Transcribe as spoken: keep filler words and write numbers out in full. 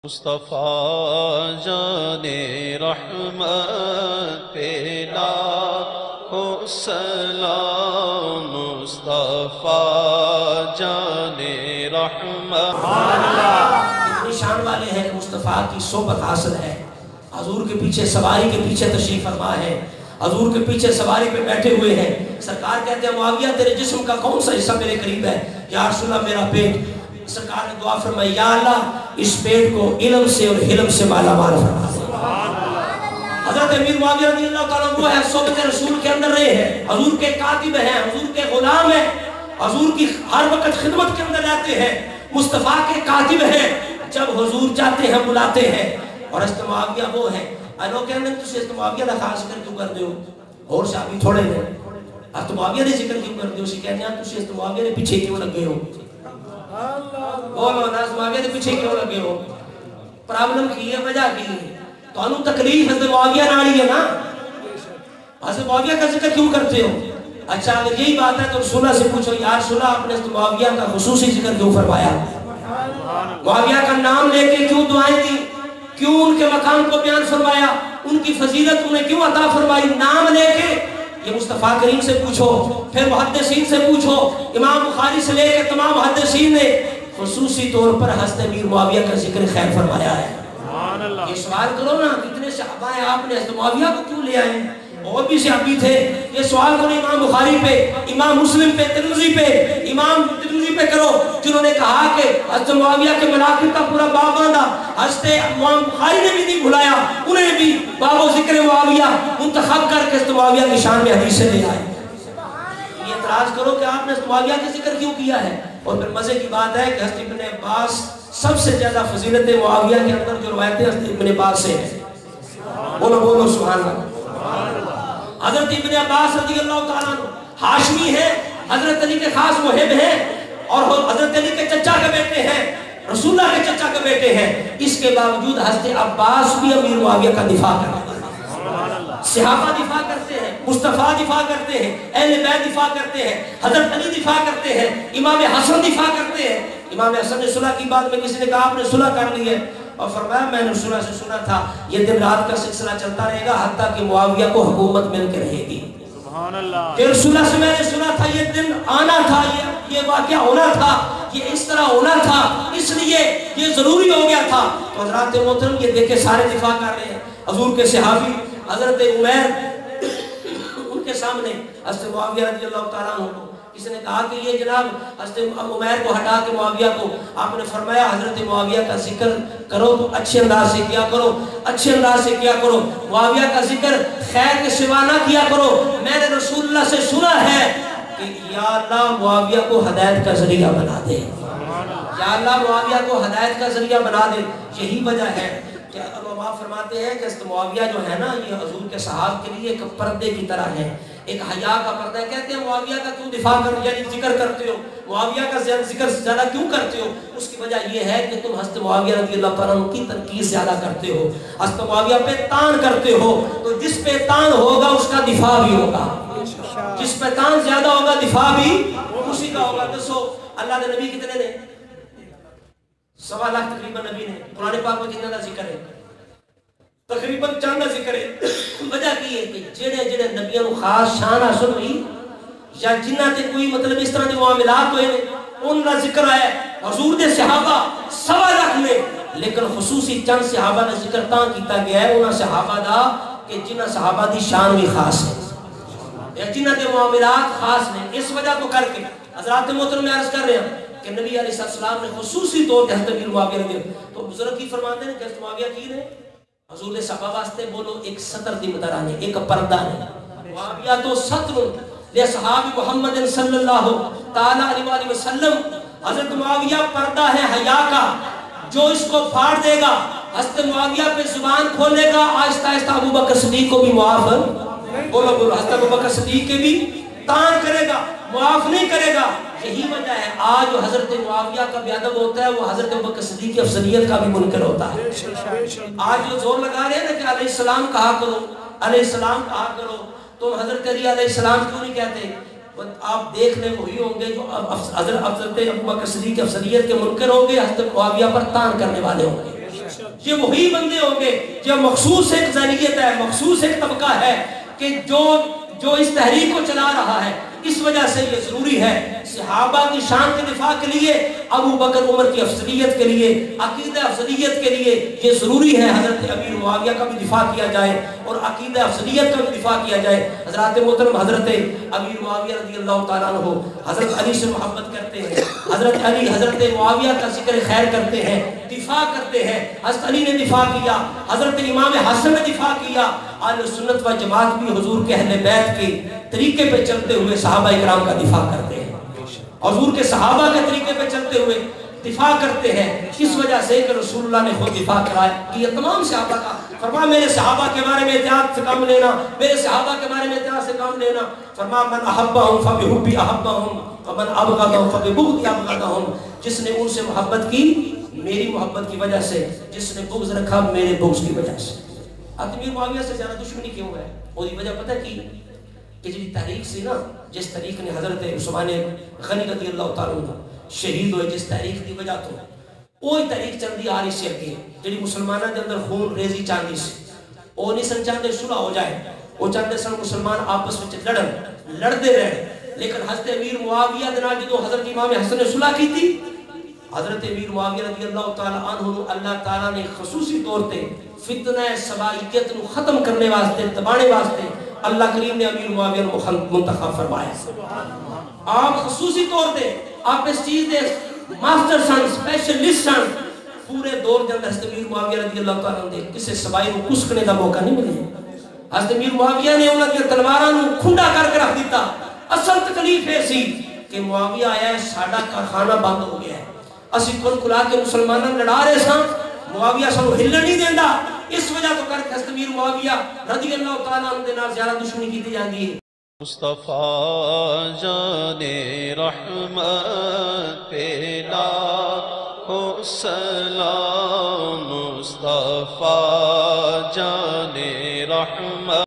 مصطفیٰ جان رحمت پہ لاکھوں سلام مصطفیٰ جان رحمت۔ اتنی شان والے ہیں کہ مصطفیٰ کی صحبت حاصل ہے، حضور کے پیچھے سواری کے پیچھے تشریف فرما ہے، حضور کے پیچھے سواری پہ بیٹھے ہوئے ہیں۔ سرکار کہتے ہیں معاویہ تیرے جسم کا کون سا حصہ میرے قریب ہے؟ یا رسول اللہ میرا پیٹ۔ سرکار نے دعا فرمائی یا اللہ اس پیٹ کو علم سے اور حلم سے مالا مال فرما دے۔ حضرت امیر معاویہ رضی اللہ تعالیٰ وہ ہے صحبت رسول کے اندر رہے ہیں، حضور کے کاتب ہیں، حضور کے غلام ہیں، حضور کی ہر وقت خدمت کے اندر رہتے ہیں، مصطفیٰ کے کاتب ہیں، جب حضور چاہتے ہیں بلاتے ہیں۔ اور حضرت معاویہ وہ ہیں لوگ کہنے ہیں تُسی حضرت معاویہ کا خاص ذکر کیوں کر دے ہو اور صحابی تھوڑے ہیں، حضرت معاویہ نے ذکر کیوں کر دے ہو؟ اسی کہنے ہیں تُسی حضرت معاویہ نے پیچھے کیوں لگے ہو؟ بولو نا حضرت معاویہ نے پیچھے کیوں لگے ہو؟ پرابلم کی ہے، وجہ کی ہے، تو انہوں تکلیف حضرت معاویہ ناڑی ہے نا، حضرت معاویہ کا ذکر کیوں کرتے ہو؟ اچھا اگر یہی بات ہے تو رسول اللہ سے پوچھو یا رسول اللہ آپ نے حضرت معاویہ کا خصوصی ذکر کیوں فرمایا؟ معاویہ کا نام لے کے کیوں دعائیں دی؟ کیوں ان کے مقام کو بیان فرمایا؟ ان کی فضیلت انہیں کیوں عطا فرمائی؟ نام لے کے یہ مصطفیٰ کریم سے پوچھو، پھر محدثین سے پوچھو، امام بخاری سے لے کے تمام محدثین نے خصوصی طور پر حضرت امیر معاویہ کا ذکر خیر فرمایا ہے۔ یہ سوال کرو نا کتنے صحابہ ہیں آپ نے حضرت معاویہ کو کیوں لے آئے؟ اور بھی صحابی تھے، یہ سوال کرو امام بخاری پہ، امام مسلم پہ، ترمذی پہ، امام ترمذی پہ کرو جنہوں نے کہا کہ حضرت معاویہ کے مناقب کا پورا باب باندھا۔ حضرت امام بخاری نے بھی نہیں بھلایا، انہیں بھی باب و ذکر معاویہ منتخب کر کے حضرت معاویہ کی شان میں حدیث سے لے آئے۔ یہ اعتراض کرو کہ آپ نے حضرت معاویہ کا ذکر کیوں کیا ہے؟ اور پھر مزے کی بات ہے کہ حضرت ابن عباس سب سے زیادہ فضیلت معاویہ کے اندر جو روایتیں حضرت ابن عباس سے ہیں، بولو بولو سبحان اللہ۔ حضرت ابن عباس رضی اللہ تعالیٰ عنہ ہاشمی ہیں، حضرت علی کے خاص محب ہیں، اور حضرت علی کے چچا کے بیٹے ہیں، رسول اللہ کے چچا کے بیٹے ہیں۔ اس کے باوجود حضرت عباس بھی امیر معاویہ کا دفاع کرتے ہیں، صحابہ دفاع کرتے ہیں، مصطفیٰ دفاع کرتے ہیں، اہل بیت دفاع کرتے ہیں، حضرت علی دفاع کرتے ہیں، امام حسن دفاع کرتے ہیں۔ امام حسن نے صلح کی بات میں کسی نے کہا آپ نے صلح کر لی ہے، اور فرمایا میں نے رسول اللہ سے سنا تھا یہ دن رات کا سلسلہ چلتا رہے گا حتیٰ کہ معاویہ کو حکومت مل کے رہے گی۔ سبحان اللہ۔ کہ رسول اللہ سے میں نے سنا تھا یہ دن آنا تھا، یہ یہ واقعہ ہونا تھا، یہ اس طرح ہونا تھا، اس لیے یہ ضروری ہو گیا تھا۔ تو حضرات محترم یہ دیکھیں سارے دفاع کر رہے ہیں، حضور کے صحابی حضرت عمیر ان کے سامنے حضرت معاویہ رضی اللہ تعالیٰ عنہ کو کسی نے کہا کہ یہ جناب حضرت عمیر کو ہٹا کے معاویہ کو، آپ نے فرمایا حضرت معاویہ کا ذکر کرو تو اچھے انداز سے کیا کرو، اچھے انداز سے کیا کرو، معاویہ کا ذکر خیر کے سوا نہ کیا کرو۔ میں نے رسول اللہ سے سنا ہے کہ یا اللہ معاویہ کو ہدایت کا ذریعہ بنا دے، یا اللہ معاویہ کو ہدایت کا ذریعہ بنا دے۔ یہی وجہ ہے کہ علماء فرماتے ہیں کہ حضرت معاویہ جو ہے نا یہ حضور کے صحابہ کے لیے ایک پردے کی طرح ہے، ایک حیا کا پردہ ہے۔ کہتے ہیں معاویہ کا کیوں دفاع کر یعنی ذکر کرتے ہو، معاویہ کا ذکر زیادہ کیوں کرتے ہو؟ اس کی وجہ یہ ہے کہ تم حضرت معاویہ رضی اللہ تعالیٰ عنہ کی تنقید زیادہ کرتے ہو، حضرت معاویہ پہ تان کرتے ہو، تو جس پہ تان ہوگا اس کا دفاع بھی ہوگا، جس پہ تان زیادہ ہوگا دفاع بھی اسی کا ہوگا۔ دسو اللہ نے نبی کتنے نے؟ سوا لاکھ تقریباً نبی نے، قرآن پاک میں کتنا ذکر ہے؟ تقریباً چند ذکر ہے۔ وجہ کی ہے کہ جڑے جڑے نبیوں کو خاص شان حاصل ہوئی یا جنہ تے کوئی مطلب اس طرح کے معاملات ہوئے ان کا ذکر ہے۔ حضور دے صحابہ سوا لاکھ نے، لیکن خصوصی چند صحابہ نے ذکر تاں کیتا گیا ہے انہاں صحابہ دا کہ جنہ صحابہ دی شان بھی خاص ہے یا جنہ دے معاملات خاص نے۔ اس وجہ کو کر کے حضرات محترم میں عرض کر رہے ہیں کہ نبی علیہ السلام نے خصوصی طور پر حضرت امیر معاویہ رضی اللہ تو بزرگ کی فرماتے ہیں کہ حضرت معاویہ کی نے حضور نے صحابہ واسطے بولو ایک سطر دی مدرانے ایک پردہ نے۔ معاویہ تو سطر لے صحابی محمد صلی اللہ تعالیٰ علیہ وسلم، حضرت معاویہ پردہ ہے حیا کا، جو اس کو پھاڑ دے گا حضرت معاویہ پہ زبان کھولے گا آہستہ آہستہ ابو بکر صدیق کو بھی معاف بولو بولو حضرت ابو بکر صدیق کے بھی تان کرے گا، معاف نہیں کرے گا۔ یہی وجہ ہے آج جو حضرت معاویہ کا بیادب ہوتا ہے وہ حضرت ابو بکر صدیق کی افضلیت کا بھی منکر ہوتا ہے۔ آج جو زور لگا رہے ہیں نا کہ علیہ السلام کہا کرو، علیہ السلام کہا کرو، تم حضرت علی علیہ السلام کیوں نہیں کہتے؟ آپ دیکھ لیں وہی ہوں گے جو حضرت ابو بکر صدیق کی افضلیت کے منکر ہوں گے، حضرت معاویہ پر تان کرنے والے ہوں گے۔ یہ وہی بندے ہوں گے جو مخصوص ایک ذہنیت ہے، مخصوص ایک طبقہ ہے کہ جو جو اس تحریک کو چلا رہا ہے. اس وجہ سے یہ ضروری ہے صحابہ کی شان کے دفاع کے لیے، ابو بکر عمر کی افضلیت کے لیے، عقیدہ افضلیت کے لیے یہ ضروری ہے حضرت امیر معاویہ کا بھی دفاع کیا جائے اور عقیدہ افضلیت کا بھی دفاع کیا جائے. حضرات محترم، حضرت امیر معاویہ رضی اللہ تعالیٰ عنہ حضرت علی سے محبت کرتے ہیں، حضرت علی حضرت معاویہ کا ذکر خیر کرتے ہیں، دفاع کرتے ہیں. حضرت علی نے دفاع کیا، حضرت امام حسن نے دفاع کیا. اہل سنت و جماعت بھی حضور کے اہل بیت کے طریقے پہ چلتے ہوئے صحابہ کرام کا دفاع کرتے ہیں، حضور کے صحابہ کے طریقے پہ چلتے ہوئے دفاع کرتے ہیں. اس وجہ سے کہ رسول اللہ نے خود دفاع کرایا کہ یہ تمام صحابہ کا فرما میرے صحابہ کے بارے میں احتیاط سے کام لینا، میرے صحابہ کے بارے میں احتیاط سے کام لینا. فرما من احبہم فبحبی احبہم ومن ابغضہم فببغضی ابغضہم. جس نے ان سے محبت کی میری محبت کی وجہ سے، جس نے بغض رکھا میرے بغض کی وجہ سے. امیر معاویہ سے زیادہ دشمنی کیوں ہے؟ اور یہ وجہ پتہ کی کہ جی تحریک سے نا، جس تحریک نے حضرت عثمان غنی رضی اللہ تعالیٰ عنہ شہید ہوئے، جس تحریک کی وجہ تو وہی تحریک چندی آ رہی سے اگے جی مسلمانوں کے اندر خون ریزی چاندی سے وہ نہیں سن چاہتے صلح ہو جائے، وہ چاہتے سن مسلمان آپس میں لڑن لڑتے رہے. لیکن حضرت امیر معاویہ دے نال جدوں حضرت امام حسن نے صلح کی تھی، حضرت امیر معاویہ رضی اللہ تعالیٰ عنہ اللہ تعالیٰ نے خصوصی طور تے فتنہ سبائیت نو ختم کرنے واسطے، دبانے واسطے اللہ کریم نے امیر معاویہ کو منتخب فرمایا. آپ خصوصی طور تے آپ اس چیز دے ماسٹر سن، سپیشلسٹ سن. پورے دور کے اندر حضرت امیر معاویہ رضی اللہ تعالیٰ عنہ کسی سبائی کو کسکنے کا موقع نہیں ملے. حضرت امیر معاویہ نے انہاں دی تلواراں نو کھنڈا کر کے رکھ دیتا. اصل تکلیف یہ سی کہ معاویہ آیا ہے ساڈا کارخانہ بند ہو گیا ہے، اسی کل کلا کے مسلمانوں لڑا رہے سن، معاویہ سانو ہلن نہیں دیندا. اس وجہ تو کر کے حضرت امیر معاویہ رضی اللہ تعالیٰ عنہ دے نال زیادہ دشمنی کی جاندی ہے. مصطفیٰ جان رحمت پہ لاکھوں سلام، مصطفیٰ جان رحمت